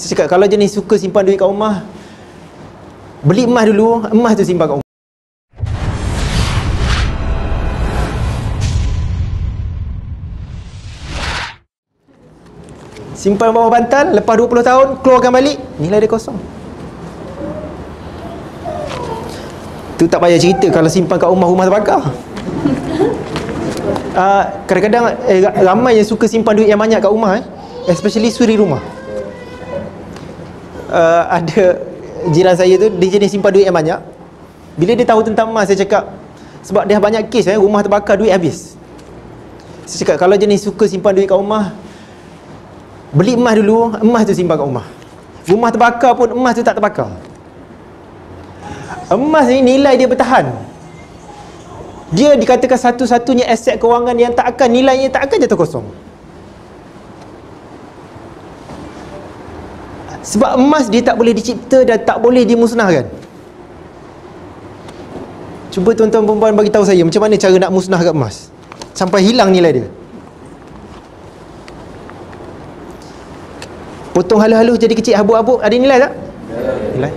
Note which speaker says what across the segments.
Speaker 1: Saya cakap kalau jenis suka simpan duit kat rumah, beli emas dulu, emas tu simpan kat rumah. Simpan bawah bantal, lepas 20 tahun keluarkan balik, nilai dia kosong. Tu tak payah cerita kalau simpan kat rumah terbakar. Kadang-kadang ramai yang suka simpan duit yang banyak kat rumah, especially suri rumah. Ada jiran saya tu, dia jenis simpan duit yang banyak. Bila dia tahu tentang emas, saya cakap, sebab dia banyak kes, rumah terbakar, duit habis. Saya cakap, kalau jenis suka simpan duit kat rumah, beli emas dulu, emas tu simpan kat rumah. Rumah terbakar pun emas tu tak terbakar. Emas ni nilai dia bertahan. Dia dikatakan satu-satunya aset kewangan yang tak akan, nilainya tak akan jatuh kosong. Sebab emas dia tak boleh dicipta dan tak boleh dimusnahkan. Cuba tuan-tuan perempuan bagi tahu saya macam mana cara nak musnahkan emas sampai hilang nilai dia. Potong halus-halus jadi kecil, habuk-habuk, ada nilai tak? Nilai.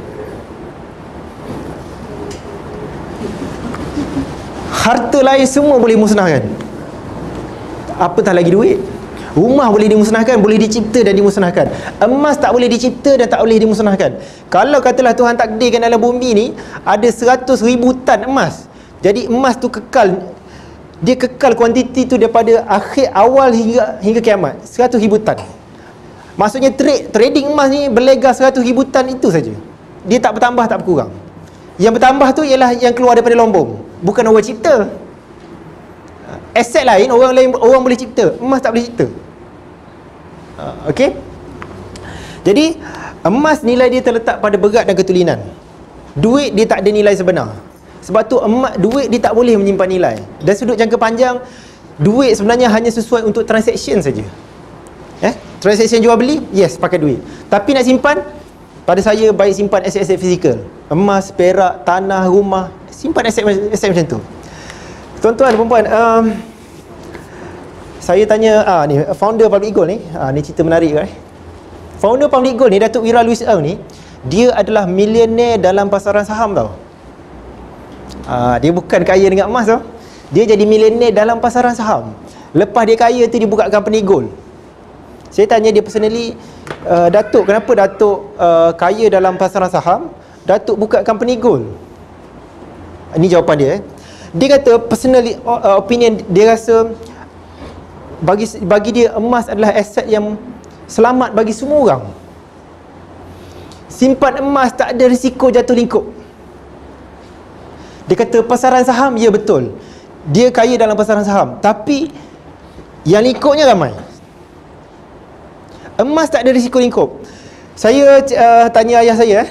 Speaker 1: Harta lain semua boleh musnahkan, apatah lagi duit. Rumah boleh dimusnahkan, boleh dicipta dan dimusnahkan. Emas tak boleh dicipta dan tak boleh dimusnahkan. Kalau katalah Tuhan takdirkan dalam bumi ni ada 100,000 tan emas, jadi emas tu kekal, dia kekal kuantiti tu daripada awal hingga kiamat, 100,000 tan. Maksudnya trading emas ni berlegar 100,000 tan itu saja. Dia tak bertambah, tak berkurang. Yang bertambah tu ialah yang keluar daripada lombong, bukan orang cipta. Aset lain orang boleh cipta, emas tak boleh cipta. Okey. Jadi emas nilai dia terletak pada berat dan ketulinan. Duit dia tak ada nilai sebenar. Sebab tu duit dia tak boleh menyimpan nilai. Dan sudut jangka panjang, duit sebenarnya hanya sesuai untuk transaction saja. Transaction jual beli, yes, pakai duit. Tapi nak simpan, pada saya baik simpan aset-aset fizikal. Emas, perak, tanah, rumah, simpan aset macam tu. Tuan-tuan, perempuan, saya tanya ni founder Public Gold ni, ni cerita menarik kan. Founder Public Gold ni, Datuk Wira Louis Ng ni, dia adalah milioner dalam pasaran saham tau. Dia bukan kaya dengan emas tau. Dia jadi milioner dalam pasaran saham. Lepas dia kaya tu, dia buka company gold. Saya tanya dia personally, Datuk, kenapa Datuk kaya dalam pasaran saham, Datuk buka company gold? Ini jawapan dia. Dia kata personally, opinion dia rasa bagi dia emas adalah aset yang selamat bagi semua orang. Simpan emas tak ada risiko jatuh lingkup. Dia kata pasaran saham, ya betul, dia kaya dalam pasaran saham, tapi yang lingkupnya ramai. Emas tak ada risiko lingkup. Saya tanya ayah saya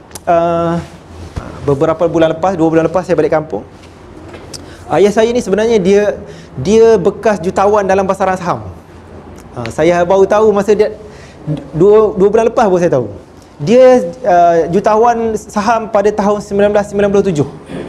Speaker 1: beberapa bulan lepas, 2 bulan lepas saya balik kampung. Ayah saya ni sebenarnya dia bekas jutawan dalam pasaran saham. Saya baru tahu masa dia 2 bulan lepas baru saya tahu. Dia jutawan saham pada tahun 1997.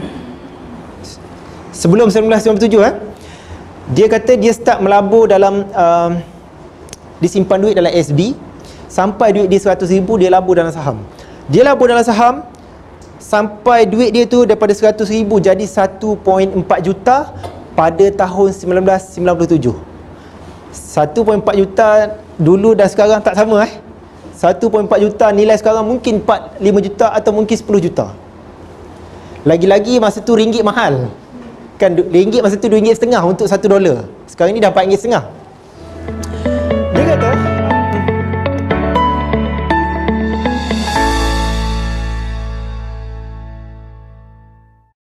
Speaker 1: Sebelum 1997 dia kata dia start melabur dalam disimpan duit dalam SB sampai duit dia 100,000, dia labur dalam saham. Dia labur dalam saham sampai duit dia tu daripada 100,000 jadi 1.4 juta pada tahun 1997. 1.4 juta dulu dan sekarang tak sama 1.4 juta nilai sekarang mungkin 4-5 juta atau mungkin 10 juta. Lagi-lagi masa tu ringgit mahal. Kan ringgit masa tu RM2.50 untuk $1. Sekarang ni dah RM4.50.